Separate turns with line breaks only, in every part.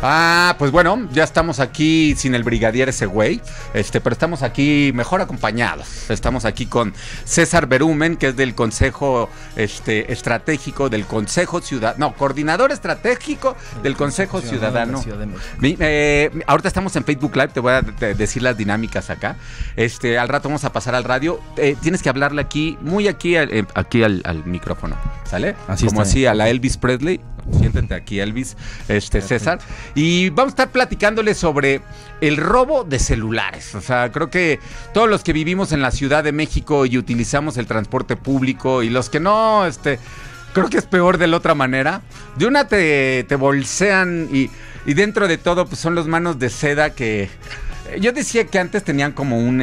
Pues bueno, ya estamos aquí sin el brigadier ese güey, pero estamos aquí mejor acompañados. Estamos aquí con César Berumen, que es del Consejo Estratégico del Consejo Ciudadano, coordinador estratégico del Consejo Ciudadano. Ahorita estamos en Facebook Live, te voy a decir las dinámicas acá. Al rato vamos a pasar al radio. Tienes que hablarle aquí, muy aquí al micrófono, ¿sale?
Así
como
está
así
bien.
A la Elvis Presley. Siéntate aquí, Elvis, César. Y vamos a estar platicándole sobre el robo de celulares. O sea, creo que todos los que vivimos en la Ciudad de México y utilizamos el transporte público y los que no, creo que es peor de la otra manera. De una te bolsean y dentro de todo pues son los manos de seda que... Yo decía que antes tenían como un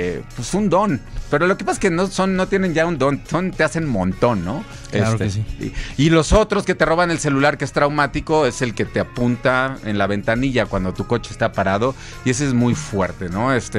don, pero lo que pasa es que no tienen ya un don, te hacen montón, ¿no?
Claro que sí.
Y los otros que te roban el celular, que es traumático, es el que te apunta en la ventanilla cuando tu coche está parado, y ese es muy fuerte, ¿no? De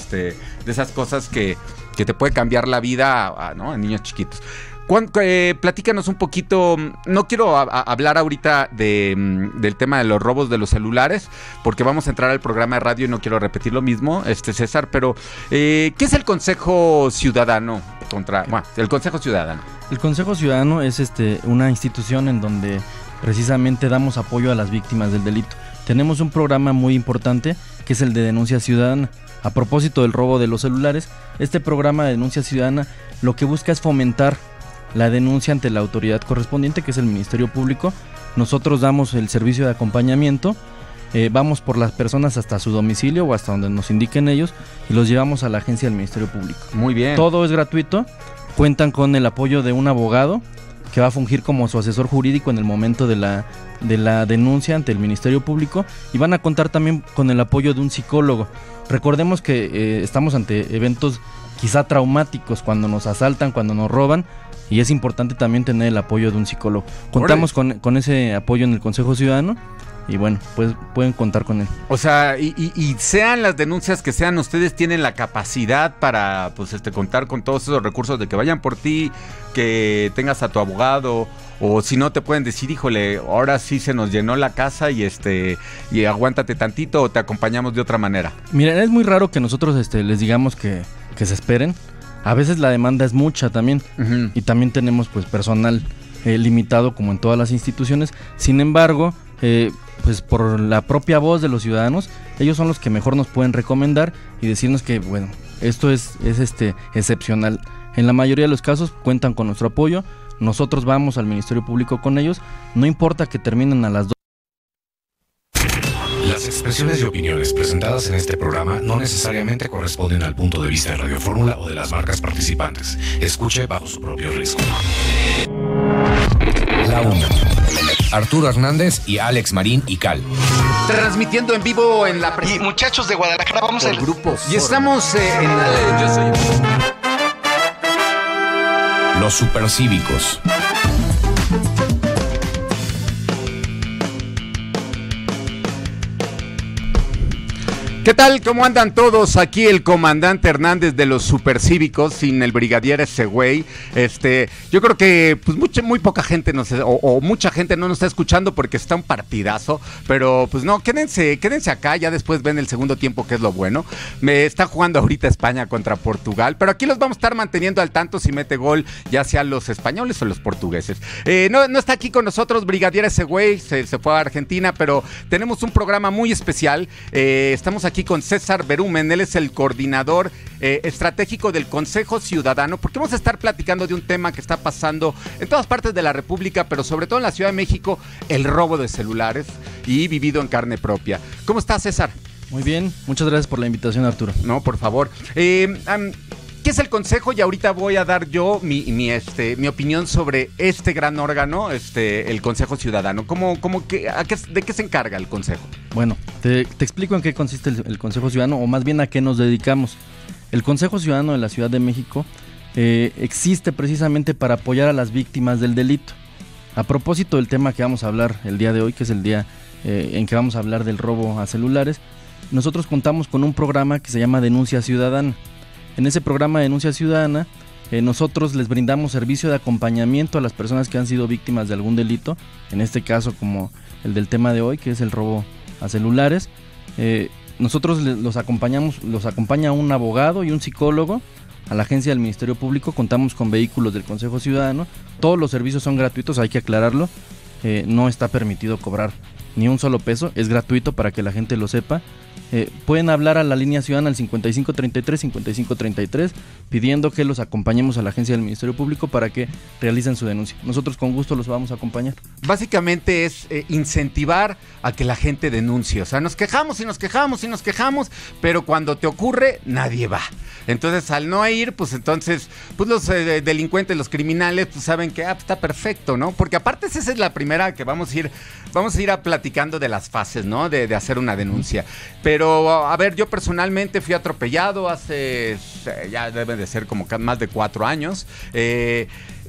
esas cosas que te puede cambiar la vida, ¿no? A niños chiquitos. Platícanos un poquito. No quiero hablar ahorita del tema de los robos de los celulares, porque vamos a entrar al programa de radio y no quiero repetir lo mismo, César, pero ¿qué es el Consejo Ciudadano? El Consejo Ciudadano.
El Consejo Ciudadano es una institución en donde precisamente damos apoyo a las víctimas del delito. Tenemos un programa muy importante que es el de denuncia ciudadana. A propósito del robo de los celulares, este programa de denuncia ciudadana lo que busca es fomentar la denuncia ante la autoridad correspondiente, que es el Ministerio Público. Nosotros damos el servicio de acompañamiento, vamos por las personas hasta su domicilio o hasta donde nos indiquen ellos y los llevamos a la agencia del Ministerio Público.
Muy bien.
Todo es gratuito, cuentan con el apoyo de un abogado que va a fungir como su asesor jurídico en el momento de la denuncia ante el Ministerio Público, y van a contar también con el apoyo de un psicólogo. Recordemos que estamos ante eventos quizá traumáticos, cuando nos asaltan, cuando nos roban, y es importante también tener el apoyo de un psicólogo. Contamos con ese apoyo en el Consejo Ciudadano y bueno, pues pueden contar con él.
O sea, y sean las denuncias que sean, ustedes tienen la capacidad para contar con todos esos recursos de que vayan por ti, que tengas a tu abogado, o si no te pueden decir, híjole, ahora sí se nos llenó la casa y aguántate tantito, o te acompañamos de otra manera.
Mira, es muy raro que nosotros les digamos que se esperen. A veces la demanda es mucha también, uh-huh. Y también tenemos pues personal limitado como en todas las instituciones. Sin embargo, pues por la propia voz de los ciudadanos, ellos son los que mejor nos pueden recomendar y decirnos que bueno, esto es excepcional. En la mayoría de los casos cuentan con nuestro apoyo. Nosotros vamos al Ministerio Público con ellos, no importa que terminen a las 2.
Las expresiones y opiniones presentadas en este programa no necesariamente corresponden al punto de vista de Radio Fórmula o de las marcas participantes. Escuche bajo su propio riesgo.
La Una. Arturo Hernández y Alex Marín y Cal.
Transmitiendo en vivo en la...
Y muchachos de Guadalajara, vamos a...
grupos. Y estamos en la... Yo soy...
Los supercívicos.
¿Qué tal? ¿Cómo andan todos? Aquí el comandante Hernández de los Supercívicos, sin el brigadier ese güey. Yo creo que pues muy poca gente mucha gente no nos está escuchando porque está un partidazo, pero pues no, quédense acá, ya después ven el segundo tiempo, que es lo bueno. Me está jugando ahorita España contra Portugal, pero aquí los vamos a estar manteniendo al tanto si mete gol, ya sean los españoles o los portugueses. No está aquí con nosotros brigadier ese güey, se fue a Argentina, pero tenemos un programa muy especial. Estamos aquí con César Berumen, él es el coordinador estratégico del Consejo Ciudadano, porque vamos a estar platicando de un tema que está pasando en todas partes de la República, pero sobre todo en la Ciudad de México, el robo de celulares, y vivido en carne propia. ¿Cómo estás, César?
Muy bien, muchas gracias por la invitación, Arturo.
No, por favor. ¿Qué es el Consejo? Y ahorita voy a dar yo mi opinión sobre este gran órgano, el Consejo Ciudadano. ¿De qué se encarga el Consejo?
Bueno, te explico en qué consiste el Consejo Ciudadano, o más bien a qué nos dedicamos. El Consejo Ciudadano de la Ciudad de México existe precisamente para apoyar a las víctimas del delito. A propósito del tema que vamos a hablar el día de hoy, que es el día en que vamos a hablar del robo a celulares, nosotros contamos con un programa que se llama Denuncia Ciudadana. En ese programa de Denuncia Ciudadana, nosotros les brindamos servicio de acompañamiento a las personas que han sido víctimas de algún delito, en este caso como el del tema de hoy, que es el robo a celulares. Nosotros los acompaña un abogado y un psicólogo a la agencia del Ministerio Público. Contamos con vehículos del Consejo Ciudadano. Todos los servicios son gratuitos, hay que aclararlo. No está permitido cobrar ni un solo peso, es gratuito para que la gente lo sepa. Pueden hablar a la línea ciudadana al 5533-5533 pidiendo que los acompañemos a la agencia del Ministerio Público para que realicen su denuncia. Nosotros con gusto los vamos a acompañar.
Básicamente es incentivar a que la gente denuncie. O sea, nos quejamos y nos quejamos y nos quejamos, pero cuando te ocurre, nadie va. Entonces, al no ir, pues entonces, pues los delincuentes, los criminales, pues saben que está perfecto, ¿no? Porque aparte esa es la primera que vamos a ir platicando de las fases, ¿no? De hacer una denuncia. Pero, a ver, yo personalmente fui atropellado hace, ya debe de ser como más de 4 años. Y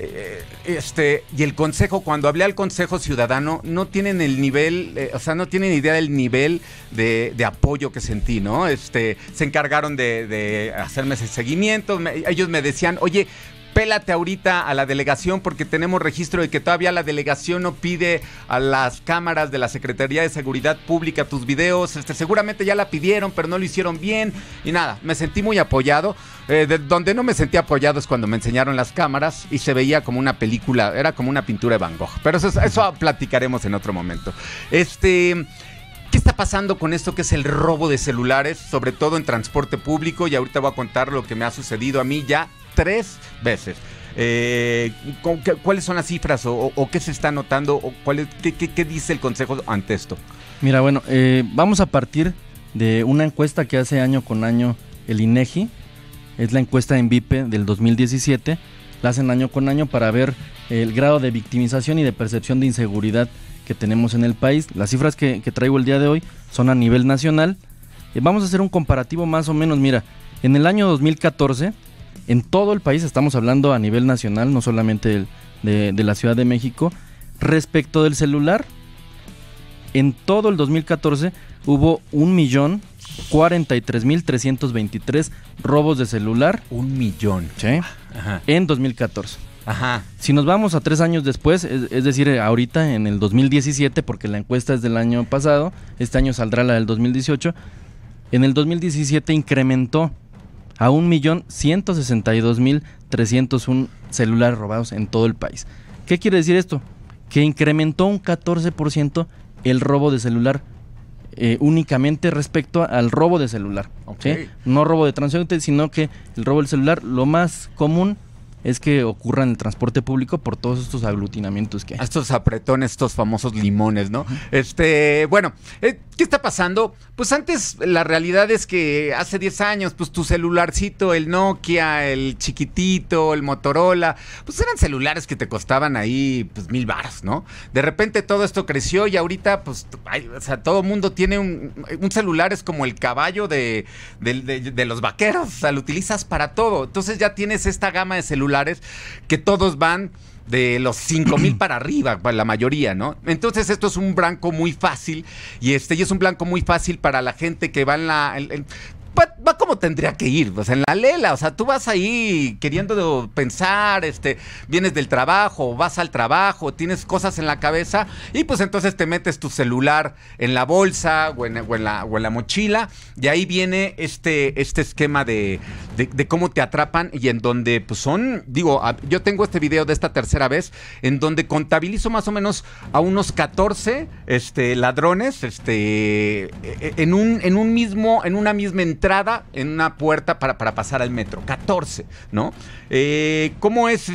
el consejo, cuando hablé al Consejo Ciudadano, no tienen el nivel, no tienen idea del nivel de apoyo que sentí, ¿no? Se encargaron de hacerme ese seguimiento. Ellos me decían, oye, pélate ahorita a la delegación porque tenemos registro de que todavía la delegación no pide a las cámaras de la Secretaría de Seguridad Pública tus videos. Seguramente ya la pidieron, pero no lo hicieron bien. Y nada, me sentí muy apoyado. Donde no me sentí apoyado es cuando me enseñaron las cámaras y se veía como una película, era como una pintura de Van Gogh. Pero eso platicaremos en otro momento. ¿Qué está pasando con esto que es el robo de celulares, sobre todo en transporte público? Y ahorita voy a contar lo que me ha sucedido a mí ya 3 veces. ¿Cuáles son las cifras o qué se está notando? O ¿qué dice el Consejo ante esto?
Mira, bueno, vamos a partir de una encuesta que hace año con año el INEGI. Es la encuesta en VIP del 2017. La hacen año con año para ver el grado de victimización y de percepción de inseguridad que tenemos en el país. Las cifras que traigo el día de hoy son a nivel nacional. Vamos a hacer un comparativo más o menos. Mira, en el año 2014, en todo el país, estamos hablando a nivel nacional, no solamente de la Ciudad de México, respecto del celular, en todo el 2014 hubo 1,043,323 robos de celular.
1 millón.
¿Sí?
Ajá.
En 2014.
Ajá.
Si nos vamos a 3 años después, es decir, ahorita en el 2017, porque la encuesta es del año pasado, este año saldrá la del 2018, en el 2017 incrementó a 1,162,301 celulares robados en todo el país. ¿Qué quiere decir esto? Que incrementó un 14% el robo de celular, únicamente respecto al robo de celular.
Okay.
¿Sí? No robo de transeúnte, sino que el robo del celular, lo más común es que ocurra en el transporte público por todos estos aglutinamientos que hay.
Estos apretones, estos famosos limones, ¿no? Bueno, ¿qué está pasando? Pues antes la realidad es que hace 10 años, pues tu celularcito, el Nokia, el chiquitito, el Motorola, pues eran celulares que te costaban ahí, pues 1,000 varos, ¿no? De repente todo esto creció y ahorita, pues, todo mundo tiene un celular, es como el caballo de los vaqueros, o sea, lo utilizas para todo. Entonces ya tienes esta gama de celulares que todos van de los 5,000 para arriba, la mayoría, ¿no? Entonces esto es un blanco muy fácil y es un blanco muy fácil para la gente que va en va como tendría que ir, o sea, en la lela, o sea, tú vas ahí queriendo pensar, vienes del trabajo, vas al trabajo, tienes cosas en la cabeza y pues entonces te metes tu celular en la bolsa o en la mochila y ahí viene este esquema de cómo te atrapan y en donde pues yo tengo este video de esta tercera vez en donde contabilizo más o menos a unos 14 ladrones en una misma entrada, en una puerta para pasar al metro. 14, ¿no? ¿Cómo es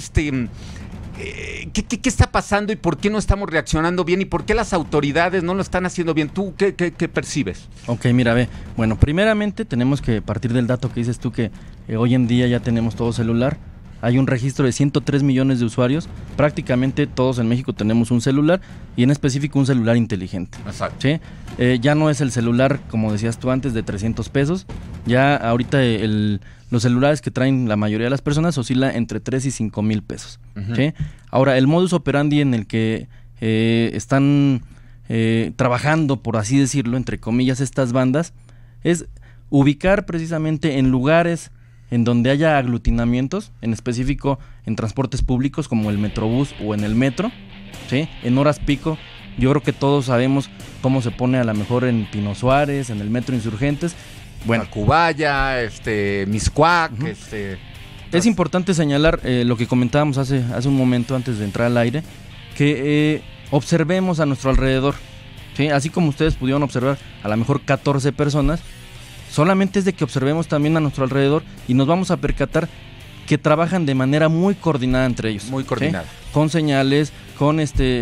¿qué está pasando y por qué no estamos reaccionando bien y por qué las autoridades no lo están haciendo bien? ¿Tú qué percibes?
Ok, mira, bueno, primeramente tenemos que partir del dato que dices tú que hoy en día ya tenemos todo celular. Hay un registro de 103 millones de usuarios. Prácticamente todos en México tenemos un celular y en específico un celular inteligente.
Exacto.
¿Sí? Ya no es el celular, como decías tú antes, de 300 pesos. Ya ahorita los celulares que traen la mayoría de las personas oscila entre 3 y 5 mil pesos. Uh-huh. ¿Sí? Ahora, el modus operandi en el que están trabajando, por así decirlo, entre comillas, estas bandas, es ubicar precisamente en lugares en donde haya aglutinamientos, en específico en transportes públicos como el Metrobús o en el metro, ¿sí? En horas pico. Yo creo que todos sabemos cómo se pone a lo mejor en Pino Suárez, en el Metro Insurgentes. Bueno,
Tacubaya, Miscuac,
es importante señalar lo que comentábamos hace un momento antes de entrar al aire, que observemos a nuestro alrededor, ¿sí? Así como ustedes pudieron observar a lo mejor 14 personas, solamente es de que observemos también a nuestro alrededor y nos vamos a percatar que trabajan de manera muy coordinada entre ellos.
Muy coordinada.
¿Sí? Con señales, con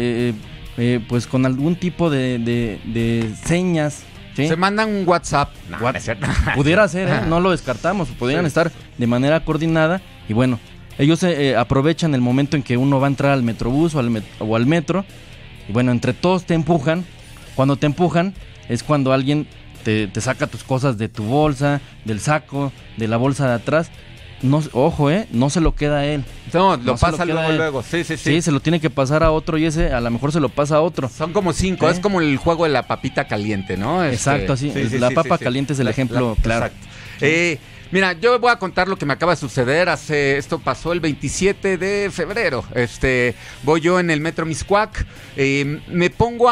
pues con algún tipo de señas. ¿Sí?
Se mandan un WhatsApp. No,
pudiera ser, no lo descartamos. Podrían estar de manera coordinada. Y bueno, ellos aprovechan el momento en que uno va a entrar al metrobús o al metro. Y bueno, entre todos te empujan. Cuando te empujan es cuando alguien te saca tus cosas de tu bolsa, del saco, de la bolsa de atrás. No, ojo, no se lo queda a él.
No, lo pasa luego. Sí.
Sí, se lo tiene que pasar a otro y ese a lo mejor se lo pasa a otro.
Son como 5, es como el juego de la papita caliente, ¿no?
Exacto, así. La papa caliente es el ejemplo claro.
Exacto. Mira, yo voy a contar lo que me acaba de suceder. Esto pasó el 27 de febrero. Voy yo en el Metro Miscuac. Me pongo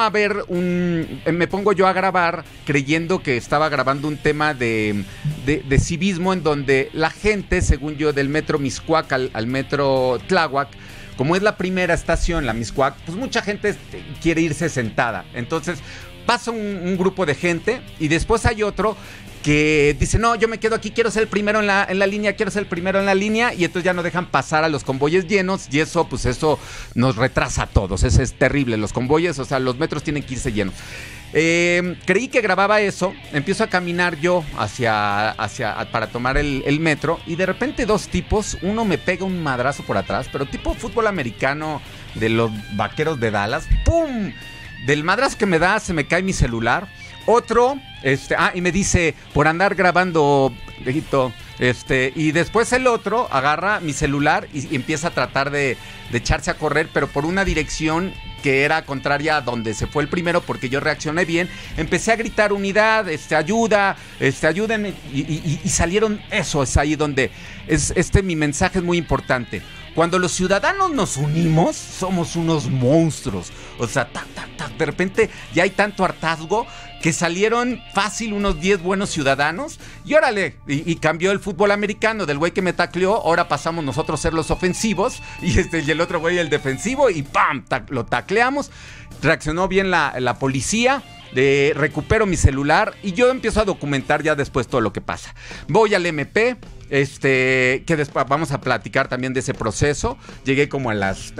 yo a grabar creyendo que estaba grabando un tema de civismo en donde la gente, según yo, del Metro Miscuac al Metro Tláhuac, como es la primera estación, la Miscuac, pues mucha gente quiere irse sentada. Entonces pasa un grupo de gente y después hay otro que dice, no, yo me quedo aquí, quiero ser el primero en la línea, y entonces ya no dejan pasar a los convoyes llenos, y eso nos retrasa a todos. Es terrible, los convoyes, o sea, los metros tienen que irse llenos. Creí que grababa eso, empiezo a caminar yo para tomar el metro, y de repente dos tipos, uno me pega un madrazo por atrás, pero tipo fútbol americano de los Vaqueros de Dallas, ¡pum! Del madrazo que me da, se me cae mi celular. Otro, y me dice, por andar grabando, viejito, y después el otro agarra mi celular y empieza a tratar de echarse a correr, pero por una dirección que era contraria a donde se fue el primero, porque yo reaccioné bien. Empecé a gritar unidad, ayuda, ayúdenme, y salieron. Eso es ahí donde mi mensaje es muy importante. Cuando los ciudadanos nos unimos, somos unos monstruos. O sea, de repente ya hay tanto hartazgo que salieron fácil unos 10 buenos ciudadanos y órale, y cambió el fútbol americano del güey que me tacleó. Ahora pasamos nosotros a ser los ofensivos y el otro güey el defensivo, y ¡pam! Lo tacleamos. Reaccionó bien la policía. Recupero mi celular y yo empiezo a documentar ya después todo lo que pasa. Voy al MP, que después vamos a platicar también de ese proceso. Llegué como a las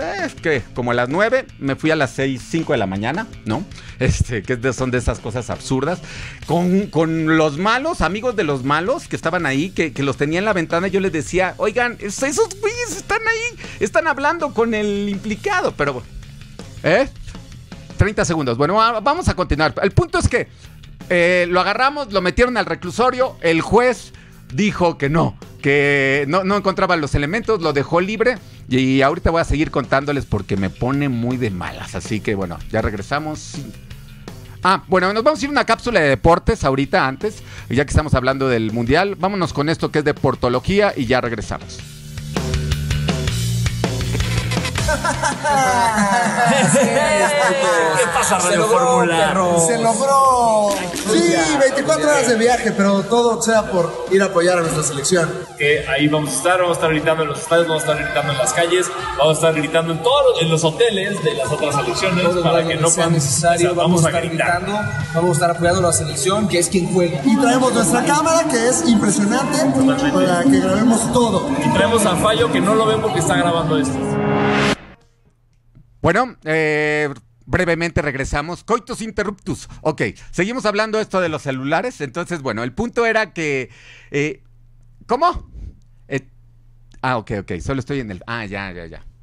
9, me fui a las 5 de la mañana, ¿no? Son de esas cosas absurdas. Con los malos, amigos de los malos que estaban ahí, que los tenía en la ventana, yo les decía, oigan, esos güeyes están ahí, están hablando con el implicado, pero 30 segundos. Bueno, vamos a continuar. El punto es que lo agarramos, lo metieron al reclusorio. El juez dijo que no encontraba los elementos, lo dejó libre. Y ahorita voy a seguir contándoles porque me pone muy de malas. Así que bueno, ya regresamos. Bueno, nos vamos a ir a una cápsula de deportes ahorita antes, ya que estamos hablando del mundial. Vámonos con esto que es de portología y ya regresamos.
¿Qué pasa, Radio Fórmula?
Se logró. Sí, 24 horas de viaje, pero todo sea por ir a apoyar a nuestra selección.
Que ahí vamos a estar gritando en los estadios, vamos a estar gritando en las calles, vamos a estar gritando en los hoteles de las otras selecciones, para que no sea necesario. Vamos a estar gritando, vamos a estar apoyando a la selección, que es quien juega.
Y traemos nuestra cámara, que es impresionante, para que grabemos todo.
Y traemos a Fallo, que no lo ven porque está grabando esto.
Bueno, brevemente regresamos. Coitus interruptus. Ok, seguimos hablando esto de los celulares. Entonces, bueno, el punto era que... ¿Cómo? Ok. Solo estoy en el... Ya.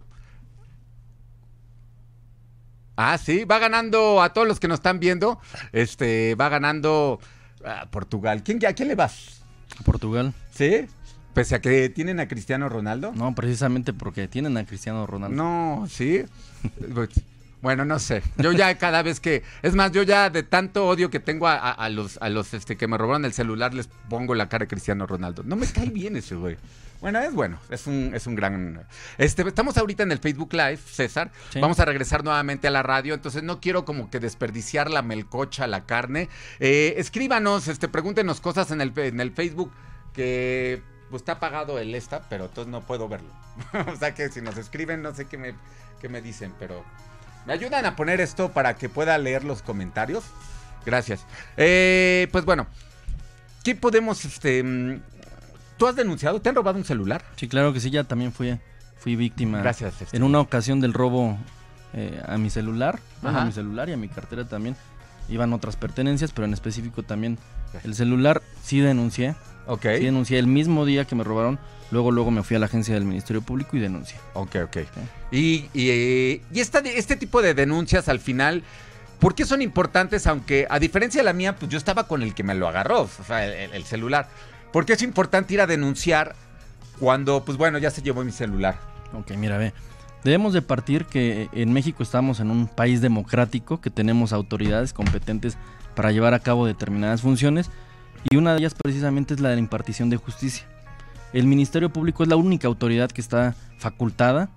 Sí, va ganando a todos los que nos están viendo. Va ganando Portugal. ¿A quién le vas?
A Portugal.
¿Sí? Pese a que tienen a Cristiano Ronaldo.
No, precisamente porque tienen a Cristiano Ronaldo.
No, sí. Bueno, no sé. Yo ya cada vez que... Es más, yo ya de tanto odio que tengo a los que me robaron el celular, les pongo la cara de Cristiano Ronaldo. No me cae bien ese güey. Bueno. Es un gran... estamos ahorita en el Facebook Live, César. Sí. Vamos a regresar nuevamente a la radio. Entonces no quiero como que desperdiciar la melcocha, la carne. Escríbanos, pregúntenos cosas en el Facebook que... Pues está apagado el pero entonces no puedo verlo. O sea que si nos escriben, no sé qué me dicen, pero... ¿Me ayudan a poner esto para que pueda leer los comentarios? Gracias. Pues bueno, ¿qué podemos, ¿Tú has denunciado? ¿Te han robado un celular?
Sí, claro que sí, ya también fui víctima.
Gracias.
En una ocasión del robo a mi celular, a mi celular y a mi cartera también. Iban otras pertenencias, pero en específico también el celular sí denuncié.
Ok.
Sí denuncié el mismo día que me robaron. Luego me fui a la agencia del Ministerio Público y denuncié.
Ok. Y este tipo de denuncias al final, ¿por qué son importantes? Aunque a diferencia de la mía, pues yo estaba con el que me lo agarró, o sea, el celular. ¿Por qué es importante ir a denunciar cuando, pues bueno, ya se llevó mi celular?
Ok, mira, ve. Debemos de partir que en México estamos en un país democrático, que tenemos autoridades competentes para llevar a cabo determinadas funciones, y una de ellas precisamente es la de la impartición de justicia. El Ministerio Público es la única autoridad que está facultada,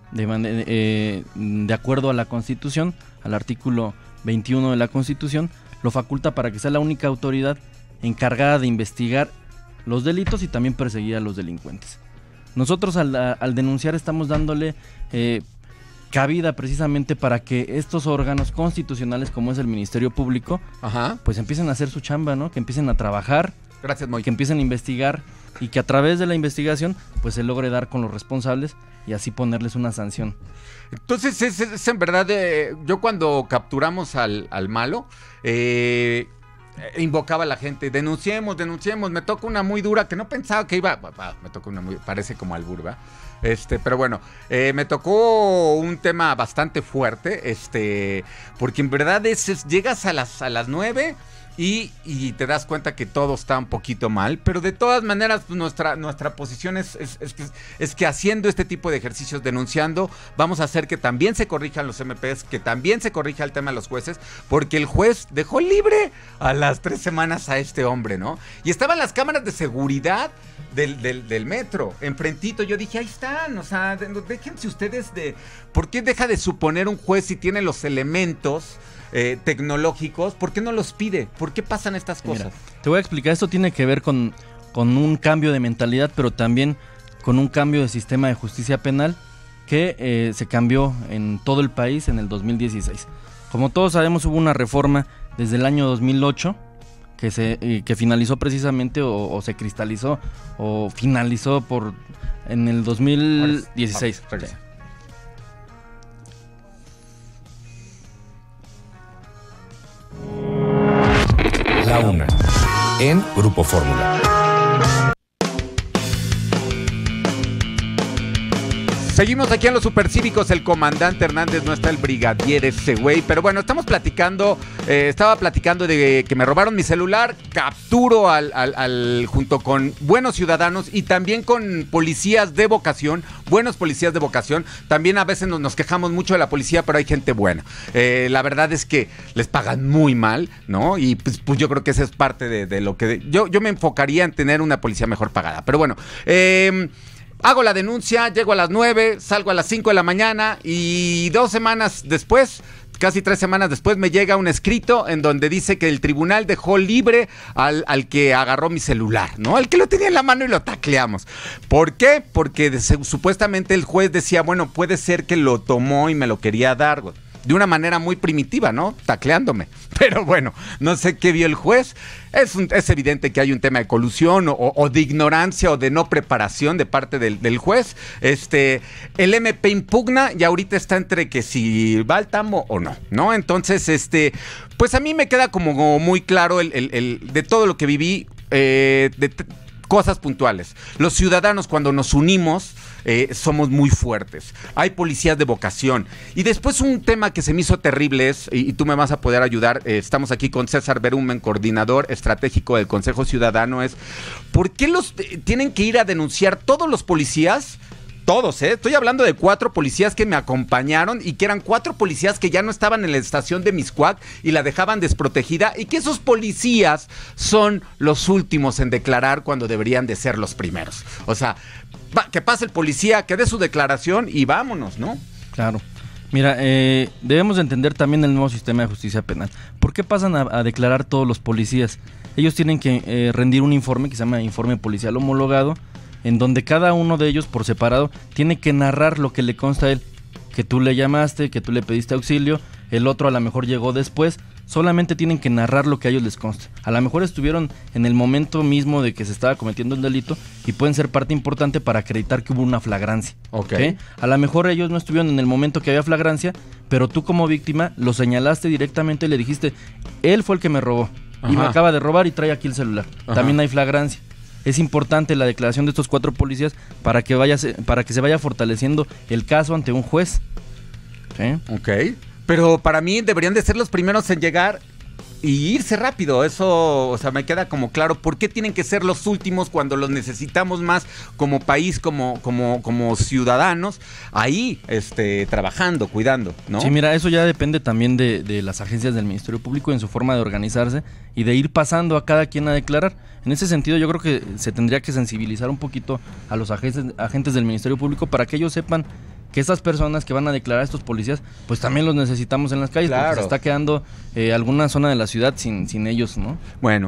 de acuerdo a la Constitución, al artículo 21 de la Constitución, lo faculta para que sea la única autoridad encargada de investigar los delitos y también perseguir a los delincuentes. Nosotros al denunciar estamos dándole cabida precisamente para que estos órganos constitucionales como es el Ministerio Público, pues empiecen a hacer su chamba, ¿no? Que empiecen a trabajar.
Gracias, Moy.
Que empiecen a investigar y que a través de la investigación pues se logre dar con los responsables y así ponerles una sanción.
Entonces es en verdad, yo cuando capturamos al malo, invocaba a la gente, denunciemos, me toca una muy dura que no pensaba que iba, me tocó una muy, parece como albur, ¿verdad? Pero bueno, me tocó un tema bastante fuerte, porque en verdad llegas a las 9 y te das cuenta que todo está un poquito mal, pero de todas maneras pues, nuestra posición es que haciendo este tipo de ejercicios, denunciando, vamos a hacer que también se corrijan los MPs, que también se corrija el tema de los jueces, porque el juez dejó libre a las 3 semanas a este hombre, ¿no? Y estaban las cámaras de seguridad del metro, enfrentito. Yo dije, ahí están, o sea, déjense ustedes de... ¿Por qué deja de suponer un juez si tiene los elementos tecnológicos? ¿Por qué no los pide? ¿Por qué pasan estas cosas?
Mira, te voy a explicar, esto tiene que ver con un cambio de mentalidad, pero también con un cambio de sistema de justicia penal que se cambió en todo el país en el 2016. Como todos sabemos, hubo una reforma desde el año 2008 que finalizó precisamente o se cristalizó o finalizó en el 2016.
La Una, en Grupo Fórmula.
Seguimos aquí en los Supercívicos, el comandante Hernández, no está el brigadier ese güey, pero bueno, estaba platicando de que me robaron mi celular, capturo junto con buenos ciudadanos y también con policías de vocación, buenos policías de vocación. También a veces nos quejamos mucho de la policía, pero hay gente buena. La verdad es que les pagan muy mal, ¿no? Y pues yo creo que esa es parte de lo que... Yo me enfocaría en tener una policía mejor pagada, pero bueno... Hago la denuncia, llego a las 9, salgo a las 5 de la mañana y 2 semanas después, casi 3 semanas después, me llega un escrito en donde dice que el tribunal dejó libre al que agarró mi celular, ¿no? Al que lo tenía en la mano y lo tacleamos. ¿Por qué? Porque supuestamente el juez decía, bueno, puede ser que lo tomó y me lo quería dar, güey. De una manera muy primitiva, ¿no? Tacleándome. Pero bueno, no sé qué vio el juez. Es evidente que hay un tema de colusión o de ignorancia o de no preparación de parte del juez. El MP impugna y ahorita está entre que si va al tambo o no, ¿no? Entonces, pues a mí me queda como muy claro de todo lo que viví, cosas puntuales. Los ciudadanos cuando nos unimos somos muy fuertes. Hay policías de vocación. Y después un tema que se me hizo terrible es, y tú me vas a poder ayudar, estamos aquí con César Berumen, coordinador estratégico del Consejo Ciudadano, es ¿por qué tienen que ir a denunciar todos los policías Todos, estoy hablando de 4 policías que me acompañaron y que eran 4 policías que ya no estaban en la estación de Mixcoac y la dejaban desprotegida, y que esos policías son los últimos en declarar cuando deberían de ser los primeros. O sea, que pase el policía, que dé su declaración y vámonos, ¿no?
Claro. Mira, debemos entender también el nuevo sistema de justicia penal. ¿Por qué pasan a declarar todos los policías? Ellos tienen que rendir un informe que se llama informe policial homologado, en donde cada uno de ellos por separado tiene que narrar lo que le consta a él, que tú le llamaste, que tú le pediste auxilio, el otro a lo mejor llegó después, solamente tienen que narrar lo que a ellos les consta. A lo mejor estuvieron en el momento mismo de que se estaba cometiendo el delito y pueden ser parte importante para acreditar que hubo una flagrancia.
Okay.
A lo mejor ellos no estuvieron en el momento que había flagrancia, pero tú como víctima lo señalaste directamente y le dijiste, él fue el que me robó. Ajá. Y me acaba de robar y trae aquí el celular. Ajá. También hay flagrancia. Es importante la declaración de estos 4 policías para que se vaya fortaleciendo el caso ante un juez. ¿Sí?
Ok. Pero para mí deberían de ser los primeros en llegar y irse rápido. Eso, o sea, me queda como claro. ¿Por qué tienen que ser los últimos cuando los necesitamos más como país, como ciudadanos, ahí trabajando, cuidando, ¿no?
Sí, mira, eso ya depende también de las agencias del Ministerio Público en su forma de organizarse y de ir pasando a cada quien a declarar. En ese sentido, yo creo que se tendría que sensibilizar un poquito a los agentes del Ministerio Público para que ellos sepan que estas personas que van a declarar a estos policías, pues también los necesitamos en las calles, claro, porque se está quedando alguna zona de la ciudad sin ellos, ¿no?
Bueno,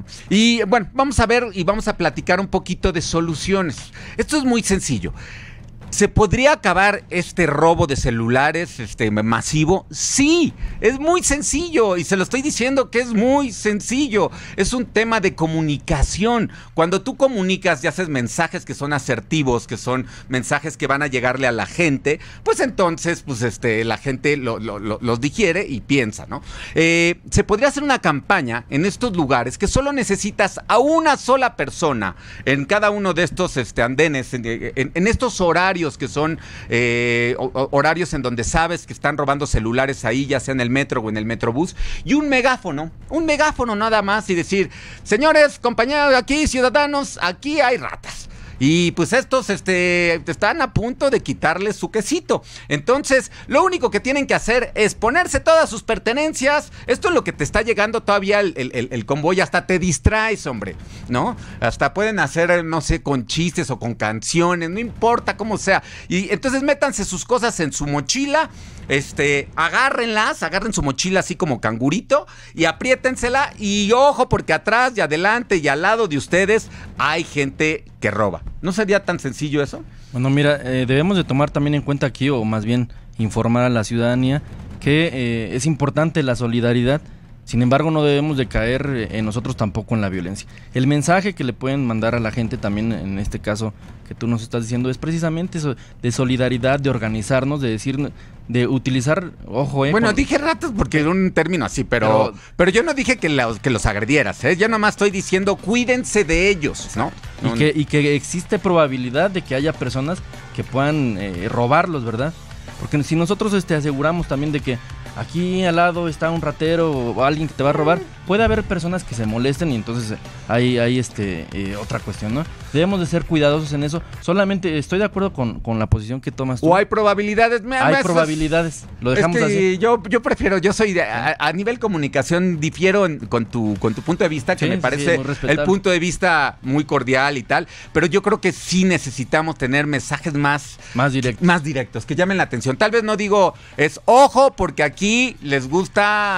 vamos a ver y vamos a platicar un poquito de soluciones. Esto es muy sencillo. ¿Se podría acabar este robo de celulares masivo? Sí, es muy sencillo y se lo estoy diciendo que es muy sencillo. Es un tema de comunicación. Cuando tú comunicas y haces mensajes que son asertivos, que son mensajes que van a llegarle a la gente, pues entonces la gente los digiere y piensa, ¿no? Se podría hacer una campaña en estos lugares que solo necesitas a una sola persona en cada uno de estos andenes, en estos horarios que son horarios en donde sabes que están robando celulares ahí, ya sea en el metro o en el metrobús, y un megáfono nada más, y decir, señores, compañeros, aquí, ciudadanos, aquí hay ratas. Y pues estos están a punto de quitarles su quesito. Entonces, lo único que tienen que hacer es ponerse todas sus pertenencias. Esto es lo que te está llegando todavía el convoy. Hasta te distraes, hombre, ¿no? Hasta pueden hacer, no sé, con chistes o con canciones, no importa cómo sea. Y entonces métanse sus cosas en su mochila, agarren su mochila así como cangurito y apriétensela. Y ojo, porque atrás y adelante y al lado de ustedes hay gente que roba. ¿No sería tan sencillo eso?
Bueno, mira, debemos de tomar también en cuenta aquí, o más bien informar a la ciudadanía, que es importante la solidaridad. Sin embargo, no debemos de caer nosotros tampoco en la violencia. El mensaje que le pueden mandar a la gente también, en este caso que tú nos estás diciendo, es precisamente eso, de solidaridad, de organizarnos, de decir, de utilizar, ojo,
bueno, dije ratas porque es un término así, pero yo no dije que los agredieras, yo nomás estoy diciendo cuídense de ellos, ¿no?
Y que existe probabilidad de que haya personas que puedan robarlos, ¿verdad? Porque si nosotros aseguramos también de que aquí al lado está un ratero o alguien que te va a robar, puede haber personas que se molesten y entonces hay otra cuestión, ¿no? Debemos de ser cuidadosos en eso. Solamente estoy de acuerdo con la posición que tomas tú.
O hay probabilidades.
Hay probabilidades. Lo dejamos así.
Yo prefiero, a nivel comunicación difiero con tu punto de vista, que me parece el punto de vista muy cordial y tal, pero yo creo que sí necesitamos tener mensajes más directos, que llamen la atención. Tal vez no digo, ojo, porque aquí les gusta,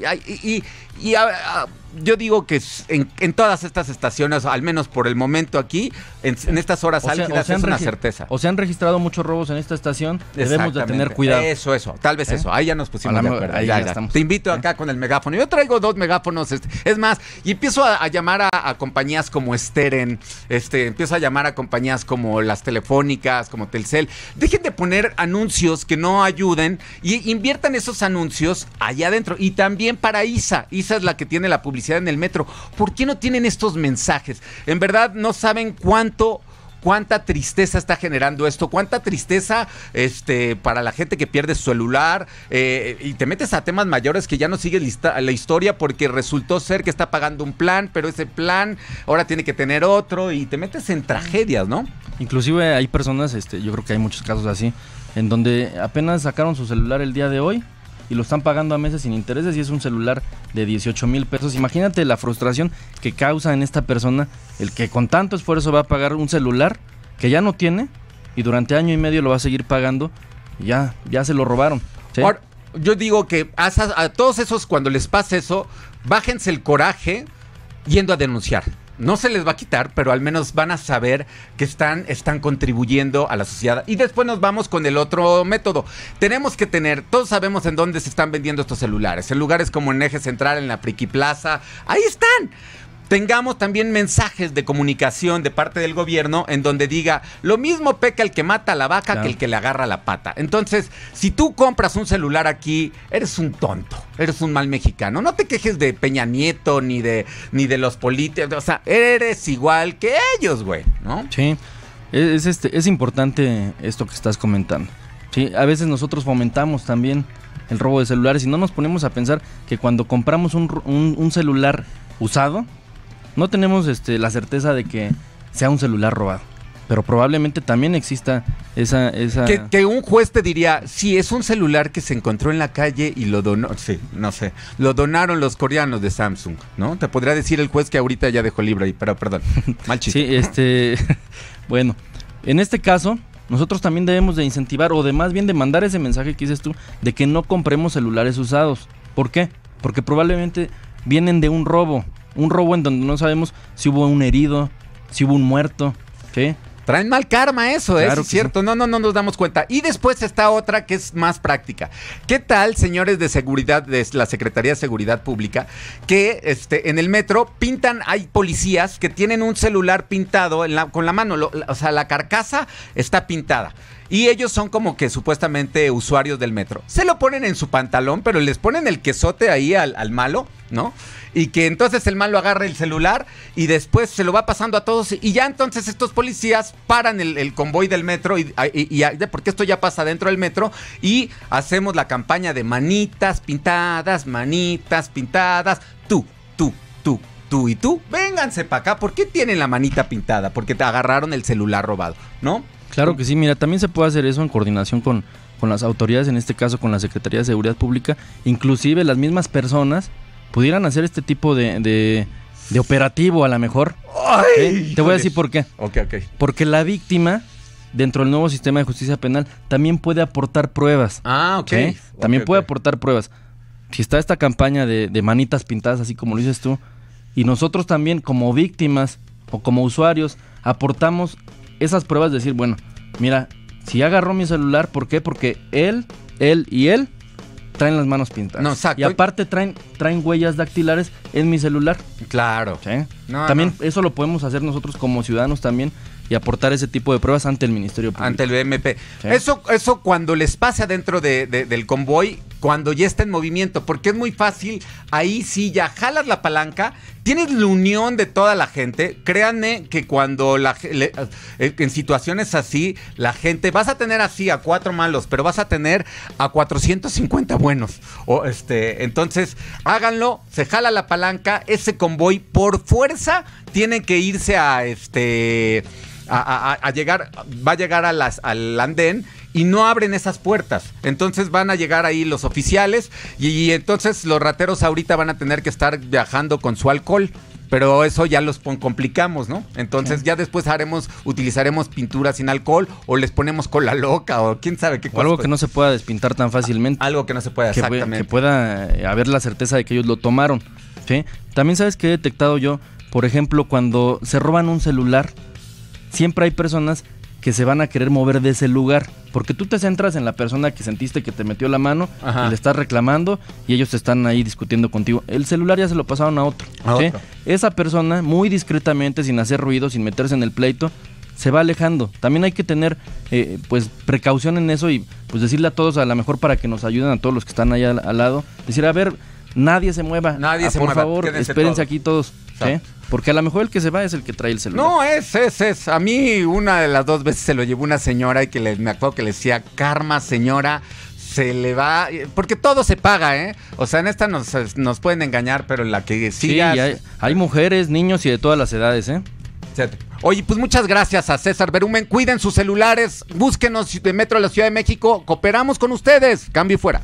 yo digo que en todas estas estaciones, al menos por el momento aquí, en estas horas álgidas, es una certeza.
O se han registrado muchos robos en esta estación, debemos de tener cuidado.
Eso, tal vez eso, ahí ya nos pusimos de acuerdo. Ya estamos. Te invito acá con el megáfono. Yo traigo 2 megáfonos, es más, y empiezo a llamar a compañías como Steren, empiezo a llamar a compañías como las telefónicas, como Telcel. Dejen de poner anuncios que no ayuden y inviertan esos anuncios allá adentro. Y también para ISA es la que tiene la publicidad en el metro. ¿Por qué no tienen estos mensajes? En verdad no saben cuánta tristeza está generando esto, cuánta tristeza para la gente que pierde su celular, y te metes a temas mayores que ya no sigue la historia porque resultó ser que está pagando un plan, pero ese plan ahora tiene que tener otro y te metes en tragedias, ¿no?
Inclusive hay personas, yo creo que hay muchos casos así, en donde apenas sacaron su celular el día de hoy y lo están pagando a meses sin intereses y es un celular de 18,000 pesos. Imagínate la frustración que causa en esta persona el que con tanto esfuerzo va a pagar un celular que ya no tiene y durante año y medio lo va a seguir pagando y ya se lo robaron. ¿Sí?
Ahora, yo digo que a todos esos, cuando les pase eso, bájense el coraje yendo a denunciar. No se les va a quitar, pero al menos van a saber que están contribuyendo a la sociedad. Y después nos vamos con el otro método. Tenemos que todos sabemos en dónde se están vendiendo estos celulares. En lugares como en Eje Central, en la Friki Plaza. Ahí están. Tengamos también mensajes de comunicación de parte del gobierno en donde diga, lo mismo peca el que mata a la vaca, claro, que el que le agarra la pata. Entonces, si tú compras un celular aquí, eres un tonto, eres un mal mexicano. No te quejes de Peña Nieto ni de los políticos, o sea, eres igual que ellos, güey, ¿no?
Sí, es importante esto que estás comentando. Sí, a veces nosotros fomentamos también el robo de celulares y no nos ponemos a pensar que cuando compramos un celular usado, no tenemos la certeza de que sea un celular robado, pero probablemente también exista esa...
Que un juez te diría, sí, es un celular que se encontró en la calle y lo donó, sí, no sé, lo donaron los coreanos de Samsung, ¿no? Te podría decir el juez que ahorita ya dejó el libro ahí, pero perdón, mal chiste.
Sí, bueno, en este caso, nosotros también debemos de incentivar, o de más bien de mandar ese mensaje que dices tú, de que no compremos celulares usados. ¿Por qué? Porque probablemente vienen de un robo en donde no sabemos si hubo un herido, si hubo un muerto, ¿sí?
Traen mal karma eso,
claro,
es cierto, sí. No nos damos cuenta. Y después está otra que es más práctica. ¿Qué tal, señores de seguridad, de la Secretaría de Seguridad Pública, que en el metro hay policías que tienen un celular pintado con la mano, o sea, la carcasa está pintada. Y ellos son como que supuestamente usuarios del metro. Se lo ponen en su pantalón, pero les ponen el quesote ahí al malo, ¿no? Y que entonces el malo agarra el celular y después se lo va pasando a todos. Y ya entonces estos policías paran el convoy del metro, porque esto ya pasa dentro del metro, y hacemos la campaña de manitas pintadas, tú y tú, vénganse para acá. ¿Por qué tienen la manita pintada? Porque te agarraron el celular robado, ¿no?
Claro que sí, mira, también se puede hacer eso en coordinación con las autoridades, en este caso con la Secretaría de Seguridad Pública. Inclusive las mismas personas pudieran hacer este tipo de operativo a lo mejor. Te voy a decir por qué.
Okay.
Porque la víctima, dentro del nuevo sistema de justicia penal, también puede aportar pruebas.
Ok.
¿Sí? También puede aportar pruebas. Si está esta campaña de manitas pintadas, así como lo dices tú, y nosotros también como víctimas o como usuarios aportamos esas pruebas, de decir, bueno, mira, si agarró mi celular, ¿por qué? Porque él traen las manos pintadas.
No, exacto.
Y aparte traen huellas dactilares en mi celular.
Claro.
¿Sí? También eso lo podemos hacer nosotros como ciudadanos también y aportar ese tipo de pruebas ante el Ministerio Público.
Ante el BMP. ¿Sí? Eso cuando les pase adentro del convoy, cuando ya está en movimiento, porque es muy fácil, ahí sí ya jalas la palanca, tienes la unión de toda la gente. Créanme que cuando en situaciones así, la gente, vas a tener así a 4 malos, pero vas a tener a 450 buenos. Entonces, háganlo, se jala la palanca, ese convoy por fuerza tiene que irse a llegar, va a llegar al andén y no abren esas puertas. Entonces van a llegar ahí los oficiales y entonces los rateros ahorita van a tener que estar viajando con su alcohol. Pero eso ya los complicamos, ¿no? Entonces ya después utilizaremos pintura sin alcohol o les ponemos cola loca o quién sabe qué cosa.
O algo que no se pueda despintar tan fácilmente.
Algo que no se pueda, exactamente.
Que pueda haber la certeza de que ellos lo tomaron, ¿sí? También sabes que he detectado yo, por ejemplo, cuando se roban un celular, siempre hay personas que se van a querer mover de ese lugar, porque tú te centras en la persona que sentiste que te metió la mano. Ajá. Y le estás reclamando y ellos están ahí discutiendo contigo. El celular ya se lo pasaron a otro. ¿Sí? Esa persona, muy discretamente, sin hacer ruido, sin meterse en el pleito, se va alejando. También hay que tener pues precaución en eso y pues decirle a todos, a lo mejor para que nos ayuden a todos los que están ahí al lado, decir, a ver, nadie se mueva. Por favor, espérense aquí todos. ¿Sí? Porque a lo mejor el que se va es el que trae el celular.
No, es. A mí una de las 2 veces se lo llevó una señora y que me acuerdo que le decía, karma, señora, se le va... Porque todo se paga, ¿eh? O sea, en esta nos pueden engañar, pero en la que siga...
Sí, hay mujeres, niños y de todas las edades, ¿eh?
Fíjate. Oye, pues muchas gracias a César Berumen. Cuiden sus celulares, búsquenos de Metro de la Ciudad de México. Cooperamos con ustedes. Cambio y fuera.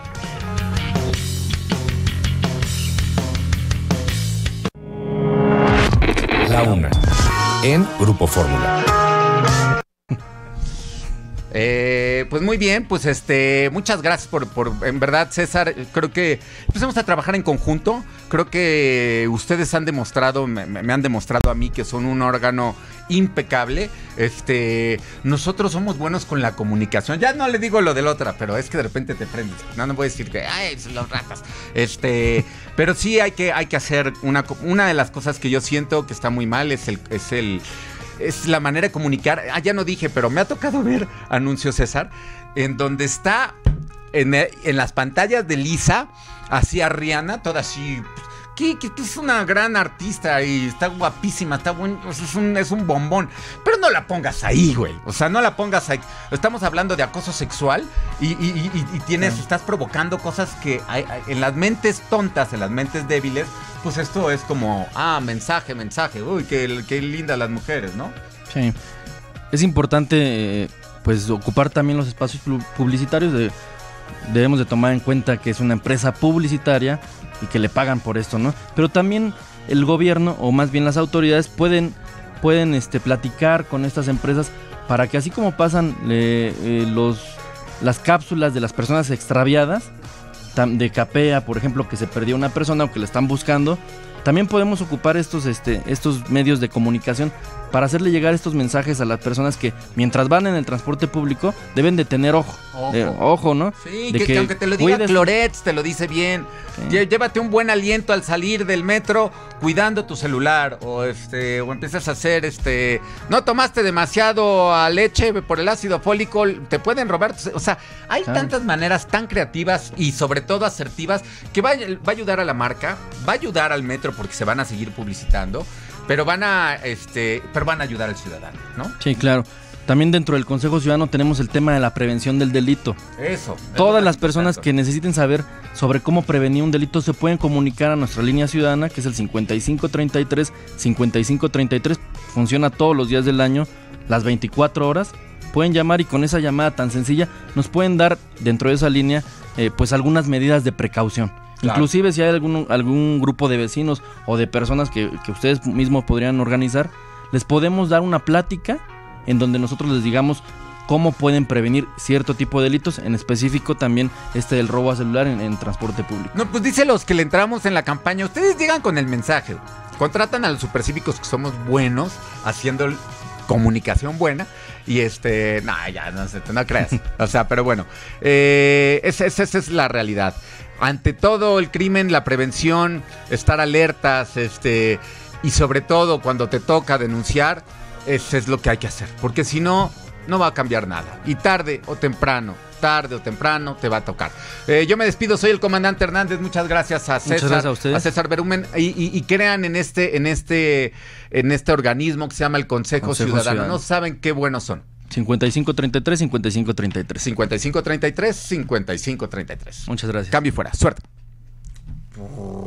La Una, en Grupo Fórmula.
Pues muy bien, pues muchas gracias por en verdad, César, creo que empezamos a trabajar en conjunto. Creo que ustedes han demostrado, me han demostrado a mí que son un órgano impecable. Nosotros somos buenos con la comunicación. Ya no le digo lo de la otra, pero es que de repente te prendes. No voy a decir que ay, son los ratas. Pero sí hay que hacer una de las cosas que yo siento que está muy mal es la manera de comunicar. Ya no dije, pero me ha tocado ver anuncios, César, en donde está en las pantallas de Lisa, así a Rihanna, toda así, que es una gran artista y está guapísima, está buen, es un bombón, pero no la pongas ahí, güey. O sea, no la pongas ahí. Estamos hablando de acoso sexual y estás provocando cosas que hay en las mentes tontas, en las mentes débiles. Pues esto es como, mensaje, uy, qué lindas las mujeres, ¿no?
Sí, es importante pues ocupar también los espacios publicitarios. Debemos de tomar en cuenta que es una empresa publicitaria y que le pagan por esto, ¿no? Pero también el gobierno, o más bien las autoridades, pueden platicar con estas empresas para que así como pasan las cápsulas de las personas extraviadas, de Capea, por ejemplo, que se perdió una persona o que la están buscando, también podemos ocupar estos medios de comunicación para hacerle llegar estos mensajes a las personas que mientras van en el transporte público deben de tener ojo, ¿no?
Sí, que aunque te lo diga Clorets, te lo dice bien. Sí. Llévate un buen aliento al salir del metro cuidando tu celular o empiezas a hacer no tomaste demasiado leche por el ácido fólico, te pueden robar. O sea, hay tantas maneras tan creativas y sobre todo asertivas que va a ayudar a la marca, va a ayudar al metro porque se van a seguir publicitando. Pero van a ayudar al ciudadano, ¿no?
Sí, claro. También dentro del Consejo Ciudadano tenemos el tema de la prevención del delito.
Eso.
Todas las personas que necesiten saber sobre cómo prevenir un delito se pueden comunicar a nuestra línea ciudadana, que es el 5533. Funciona todos los días del año, las 24 horas. Pueden llamar y con esa llamada tan sencilla nos pueden dar dentro de esa línea pues algunas medidas de precaución. Claro. Inclusive si hay algún grupo de vecinos o de personas que ustedes mismos podrían organizar, les podemos dar una plática en donde nosotros les digamos cómo pueden prevenir cierto tipo de delitos, en específico también del robo a celular en transporte público.
No, pues dice los que le entramos en la campaña, ustedes llegan con el mensaje, contratan a los supercívicos que somos buenos haciendo comunicación buena y no creas. O sea, pero bueno, esa es la realidad. Ante todo el crimen, la prevención, estar alertas, y sobre todo cuando te toca denunciar, eso es lo que hay que hacer, porque si no, no va a cambiar nada. Y tarde o temprano te va a tocar. Yo me despido, soy el comandante Hernández, muchas gracias a César,
gracias a ustedes.
A César Berumen, y crean en este organismo que se llama el Consejo Ciudadano. No saben qué buenos son.
5533.
5533.
Muchas gracias.
Cambio y fuera. Suerte.